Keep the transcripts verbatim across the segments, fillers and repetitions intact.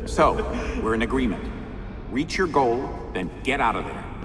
So, we're in agreement. Reach your goal, then get out of there.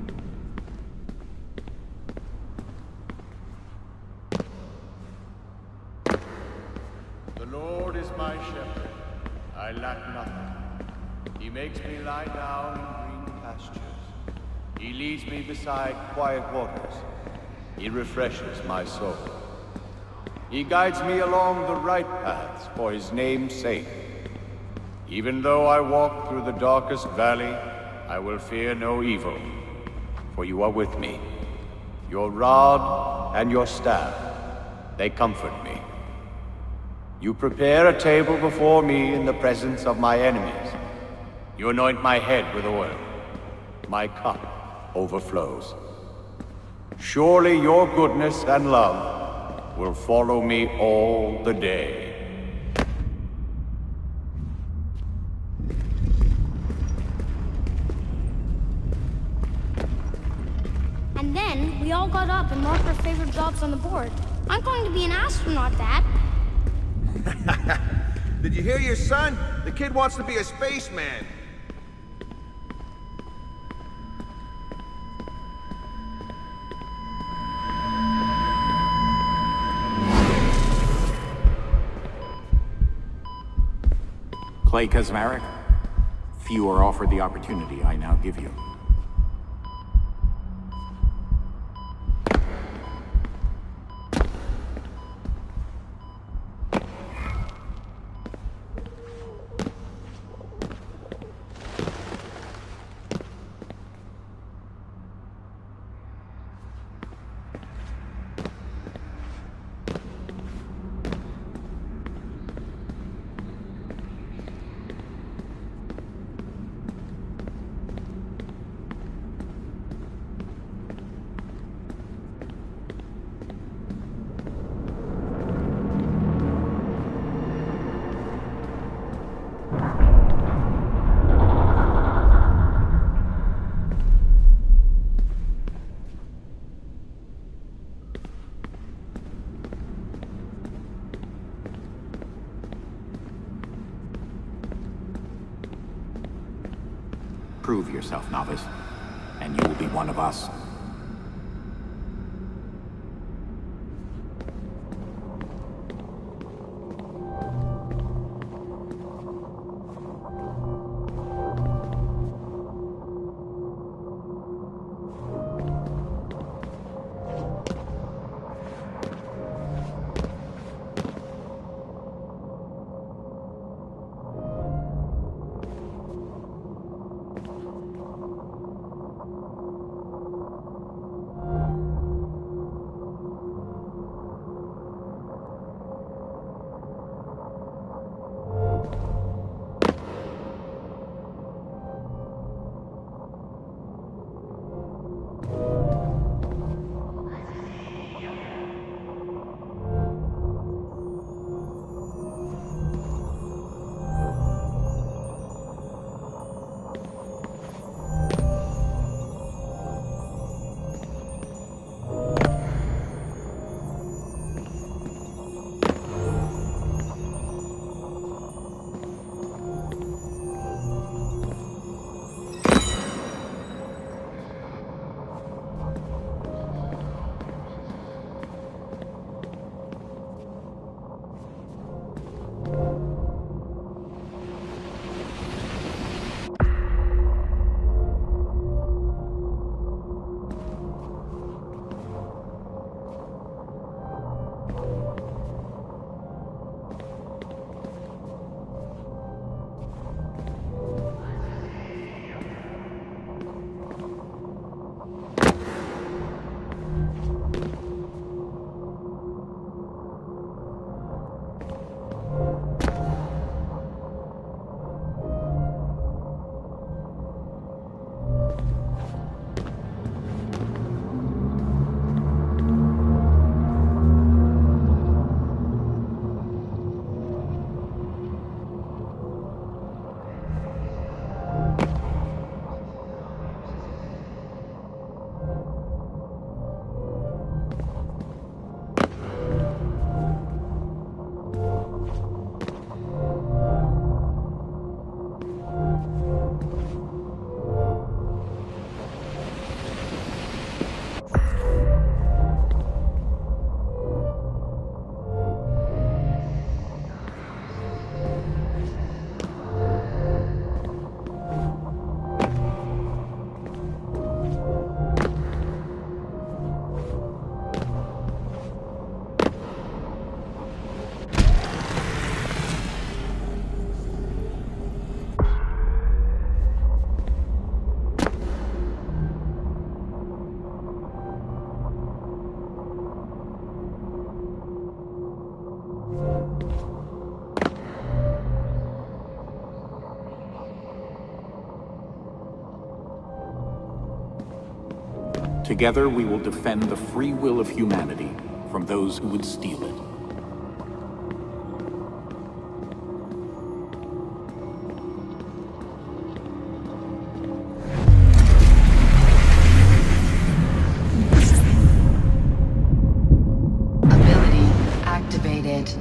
The Lord is my shepherd. I lack nothing. He makes me lie down in green pastures. He leads me beside quiet waters. He refreshes my soul. He guides me along the right paths for his name's sake. Even though I walk through the darkest valley, I will fear no evil, for you are with me. Your rod and your staff, they comfort me. You prepare a table before me in the presence of my enemies. You anoint my head with oil. My cup overflows. Surely your goodness and love will follow me all the day. And then, we all got up and marked our favorite jobs on the board. I'm going to be an astronaut, Dad. Did you hear your son? The kid wants to be a spaceman. Clay Kaczmarek, few are offered the opportunity I now give you. Prove yourself, novice, and you will be one of us. Together we will defend the free will of humanity from those who would steal it. Ability activated.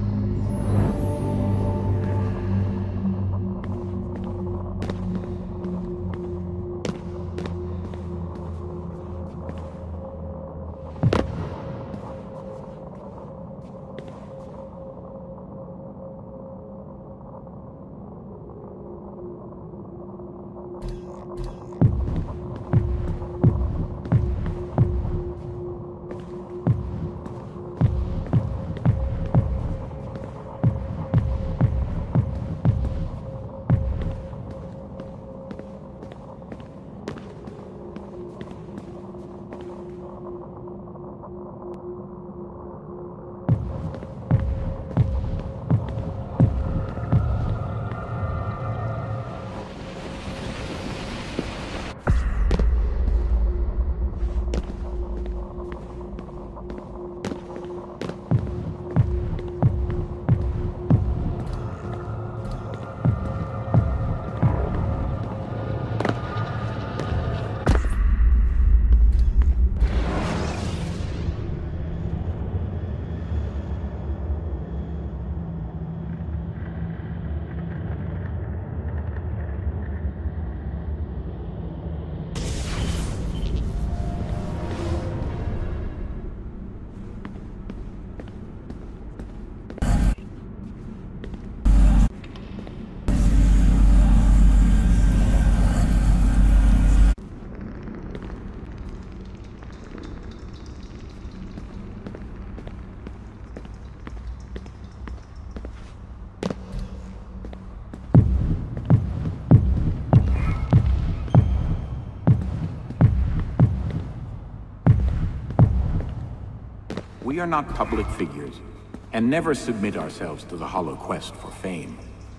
We are not public figures, and never submit ourselves to the hollow quest for fame.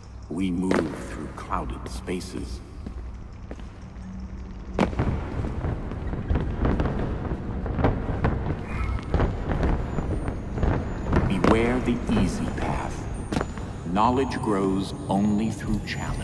We move through clouded spaces. Beware the easy path. Knowledge grows only through challenge.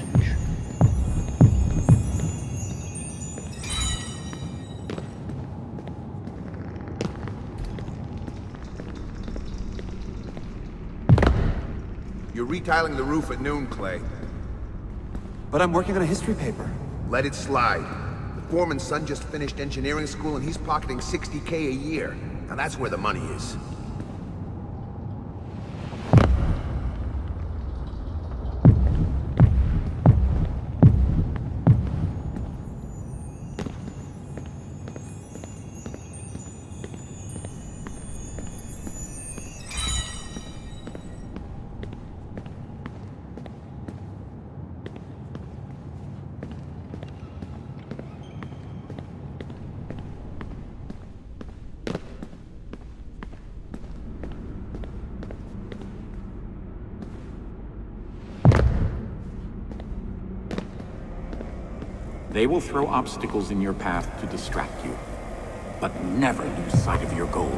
You're retiling the roof at noon, Clay. But I'm working on a history paper. Let it slide. The foreman's son just finished engineering school and he's pocketing sixty K a year. Now that's where the money is. They will throw obstacles in your path to distract you, but never lose sight of your goal.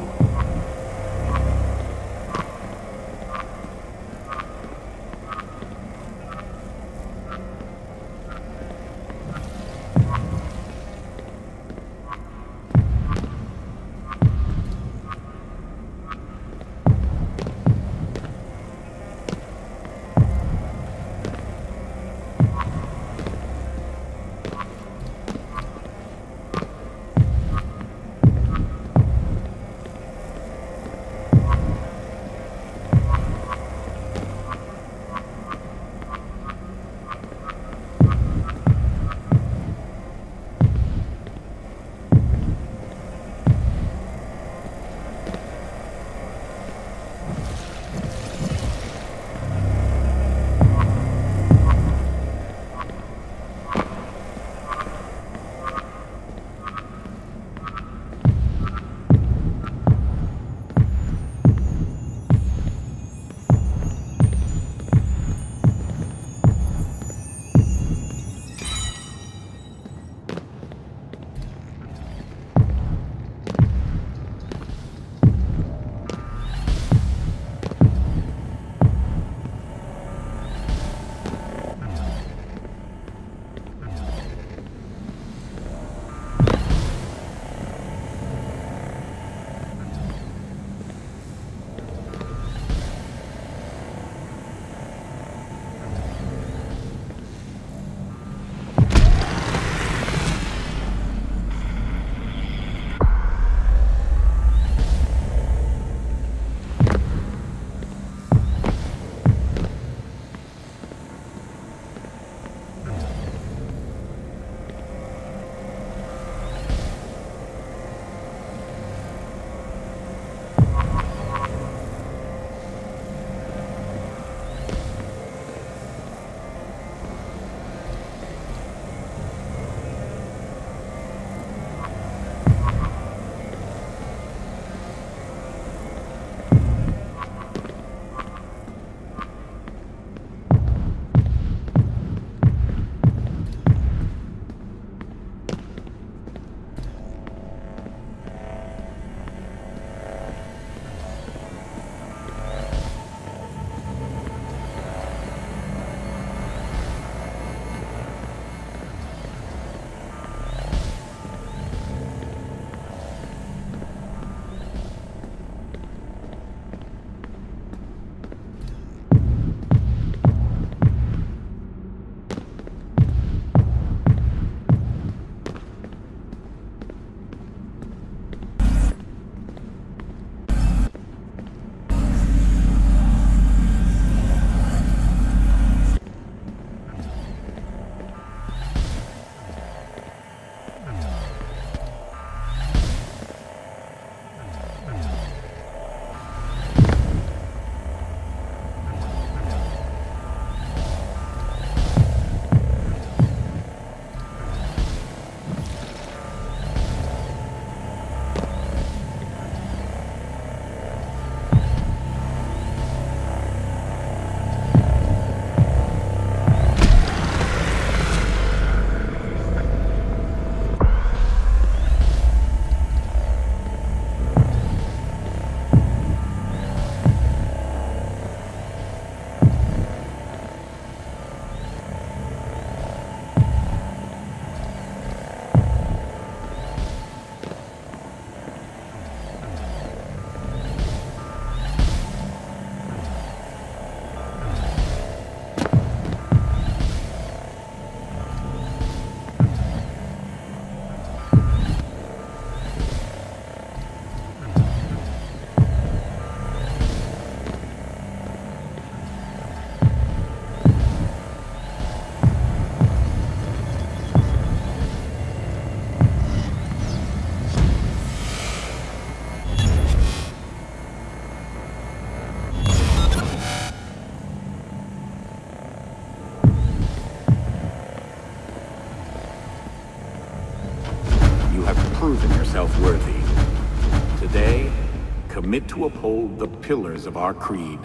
yourself worthy. Today, commit to uphold the pillars of our creed.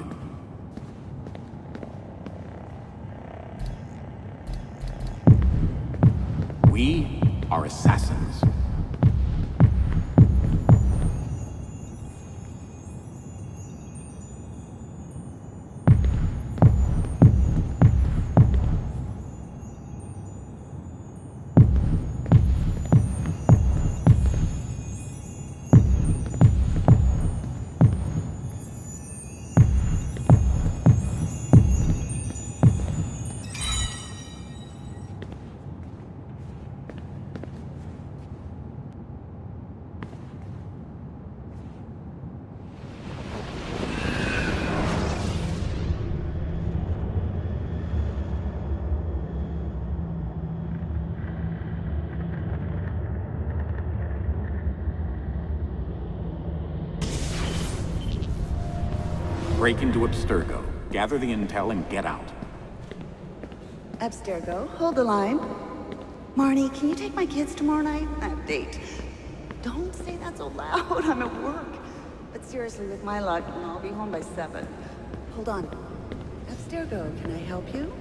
We are assassins. Break into Abstergo, gather the intel, and get out. Abstergo, hold the line. Marnie, can you take my kids tomorrow night? I have a date. Don't say that so loud, I'm at work. But seriously, with my luck, I'll be home by seven. Hold on. Abstergo, can I help you?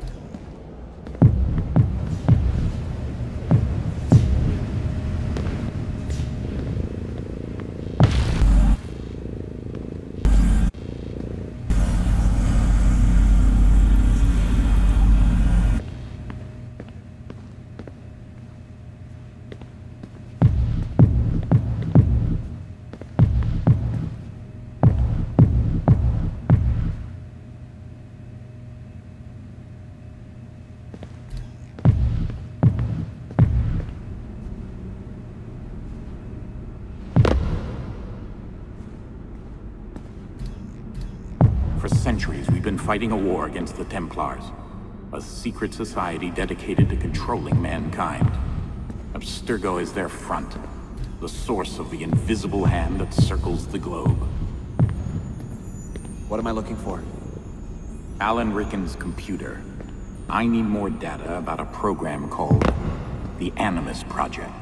For centuries, we've been fighting a war against the Templars, a secret society dedicated to controlling mankind. Abstergo is their front, the source of the invisible hand that circles the globe. What am I looking for? Alan Ricken's computer. I need more data about a program called the Animus Project.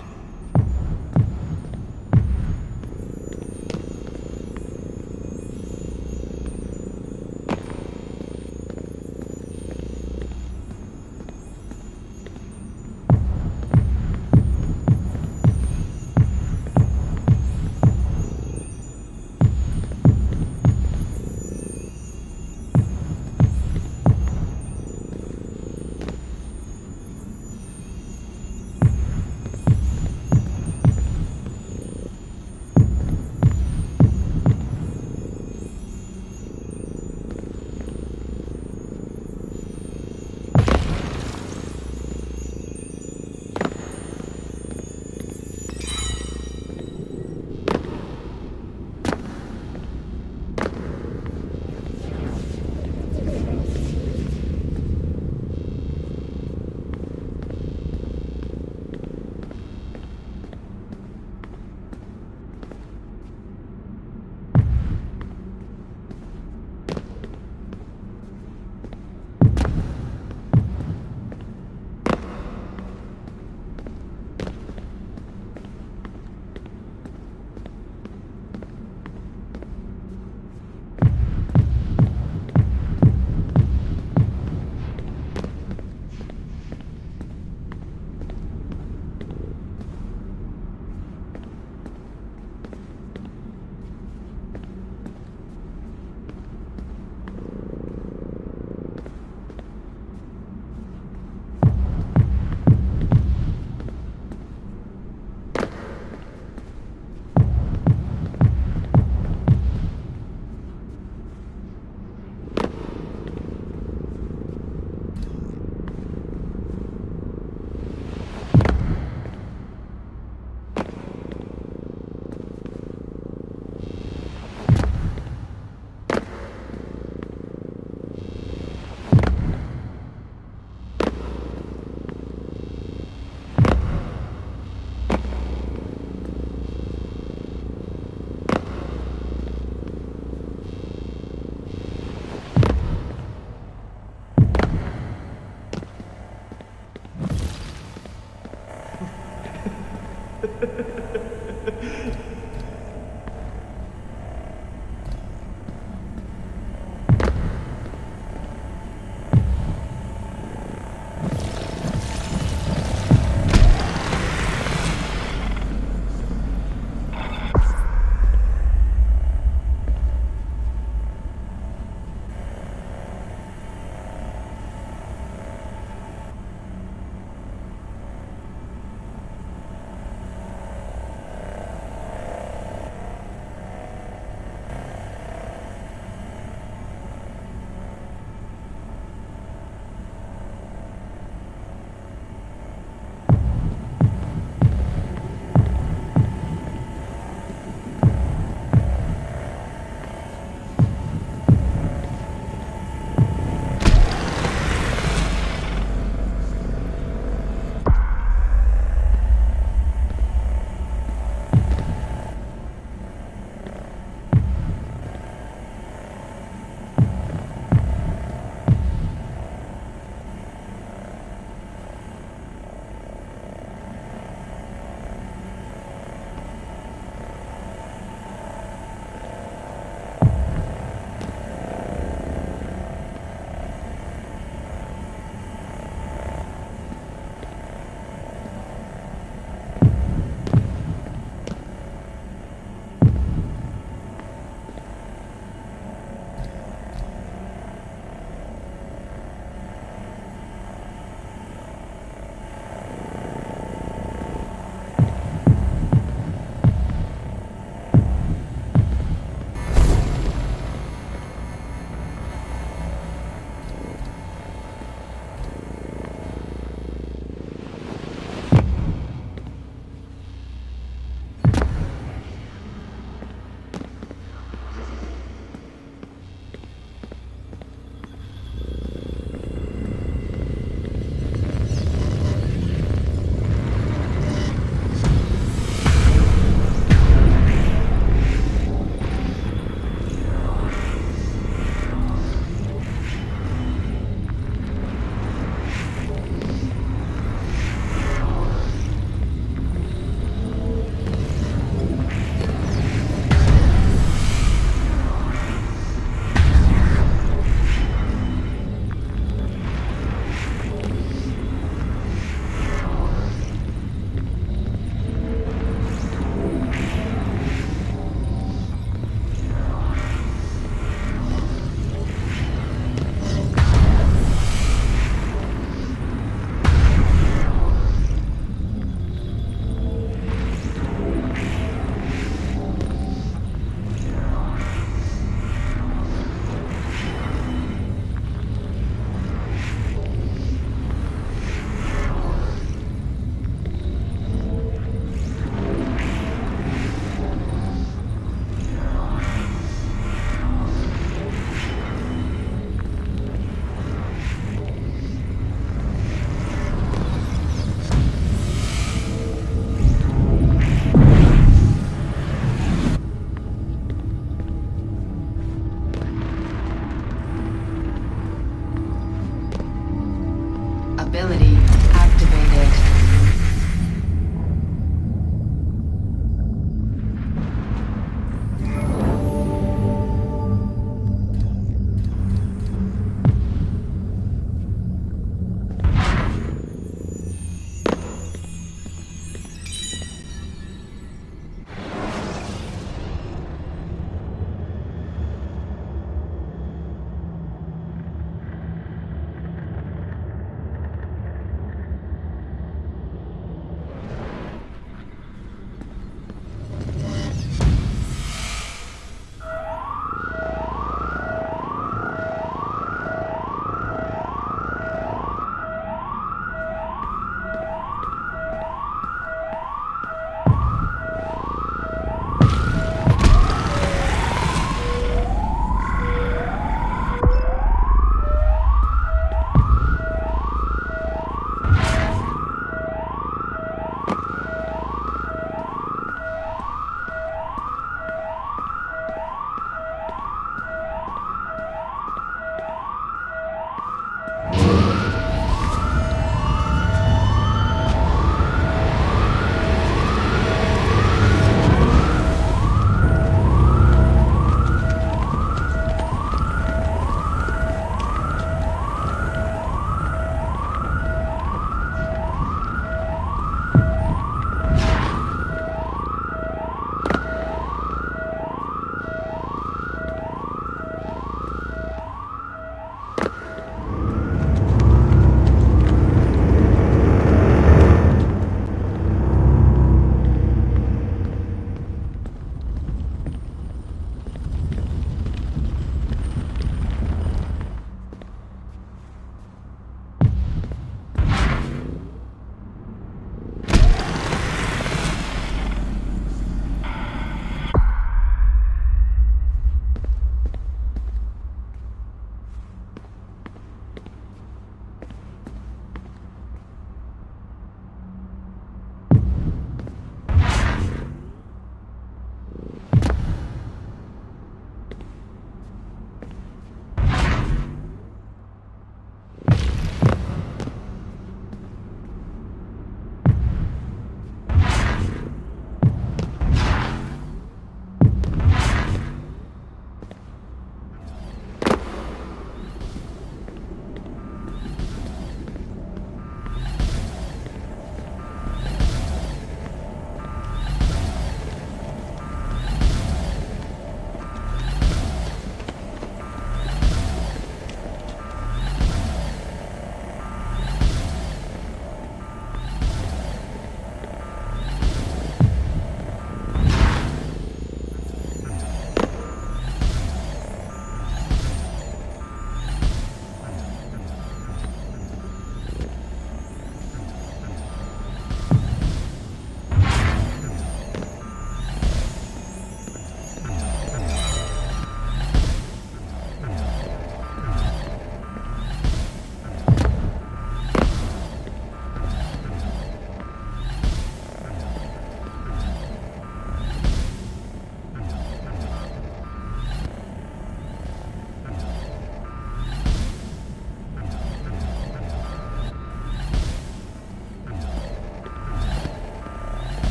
Ability activated.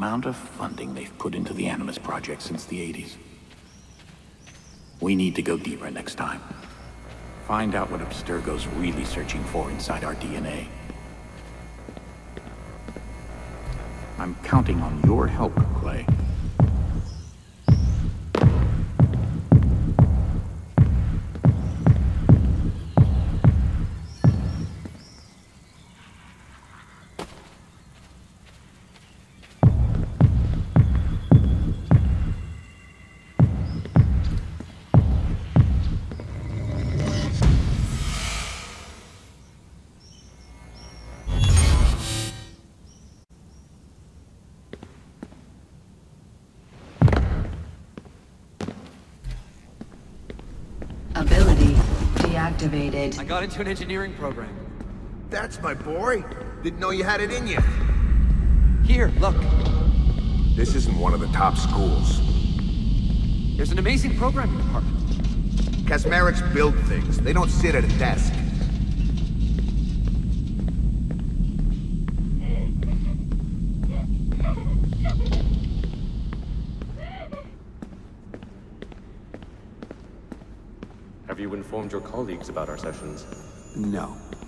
amount of funding they've put into the Animus Project since the eighties. We need to go deeper next time. Find out what Abstergo's really searching for inside our D N A. I'm counting on your help, Clay. Ability deactivated. I got into an engineering program. That's my boy. Didn't know you had it in you. Here, look. This isn't one of the top schools. There's an amazing programming department. Casmerics build things. They don't sit at a desk. Have you informed your colleagues about our sessions? No.